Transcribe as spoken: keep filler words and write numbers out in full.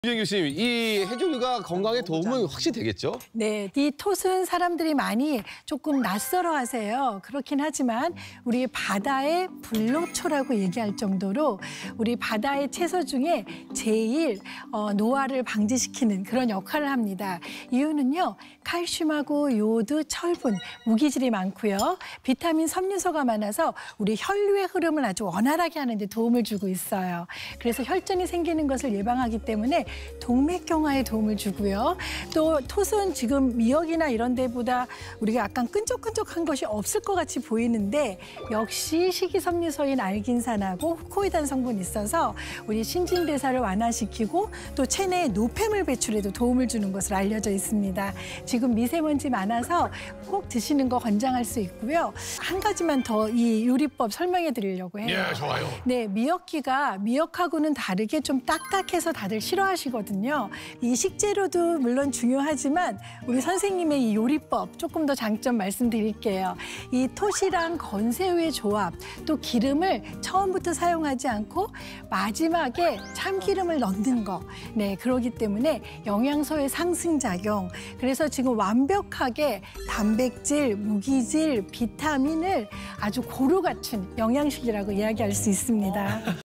유정 교수님, 이 해조류가 건강에 도움은 확실히 되겠죠? 네, 이 톳은 사람들이 많이 조금 낯설어 하세요. 그렇긴 하지만 우리 바다의 불로초라고 얘기할 정도로 우리 바다의 채소 중에 제일 어, 노화를 방지시키는 그런 역할을 합니다. 이유는요, 칼슘하고 요오드, 철분, 무기질이 많고요. 비타민, 섬유소가 많아서 우리 혈류의 흐름을 아주 원활하게 하는 데 도움을 주고 있어요. 그래서 혈전이 생기는 것을 예방하기 때문에 동맥경화에 도움을 주고요. 또 톳은 지금 미역이나 이런 데보다 우리가 약간 끈적끈적한 것이 없을 것 같이 보이는데 역시 식이섬유소인 알긴산하고 후코이단 성분이 있어서 우리 신진대사를 완화시키고 또 체내에 노폐물 배출에도 도움을 주는 것으로 알려져 있습니다. 지금 미세먼지 많아서 꼭 드시는 거 권장할 수 있고요. 한 가지만 더 이 요리법 설명해 드리려고 해요. 예, 좋아요. 네, 미역기가 미역하고는 다르게 좀 딱딱해서 다들 싫어하시거든요. 이 식재료도 물론 중요하지만 우리 선생님의 이 요리법 조금 더 장점 말씀드릴게요. 이 톳이랑 건새우의 조합, 또 기름을 처음부터 사용하지 않고 마지막에 참기름을 넣는 거. 네, 그러기 때문에 영양소의 상승작용. 그래서 지금 완벽하게 단백질, 무기질, 비타민을 아주 고루 갖춘 영양식이라고 이야기할 수 있습니다.